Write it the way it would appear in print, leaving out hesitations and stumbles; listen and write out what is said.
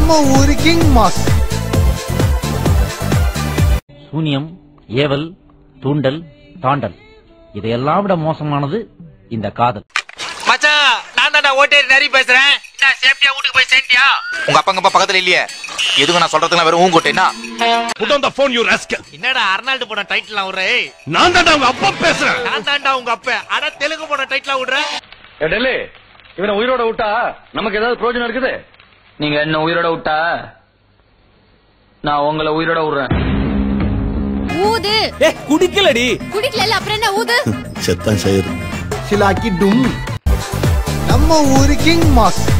நம்ம ஊரு king mass. சூனியம், ஏவல், தூண்டல், தாண்டல் இதையெல்லாம் விட மோசமானது இந்த காதல். மச்சான், நான் தான்டா ஓட்டேரி நரி பேசுறேன். என்ன சேஃப்டியா வீட்டுக்கு போய் சேர்ந்தியா? உங்க அப்பா அம்மா பக்கத்துல இல்லையே. எதுக்கு நான் சொல்றதுல வெறும் ஊங்கோட்டேனா? Put on the phone, you rascal. என்னடா அர்னால்டு போன டைட்டில் விடுறே? நான் தான்டா உங்க அப்பா பேசுறேன். நான் தான்டா உங்க அப்பா. அட தெலுங்கு போன டைட்டில் விடுற? டெல்லி, இவனை உயிரோட விட்டா நமக்கு ஏதாவது பிரயோஜனம் இருக்குது? நீங்க என்ன உயிரோட விட்டா நான் உங்களை உயிரோட விடுறேன். ஊது. குடிக்கலடி. குடிக்கல அப்புறம் என்ன ஊது? சிலாக்கி டும். நம்ம ஊரு கிங் மாஸ்.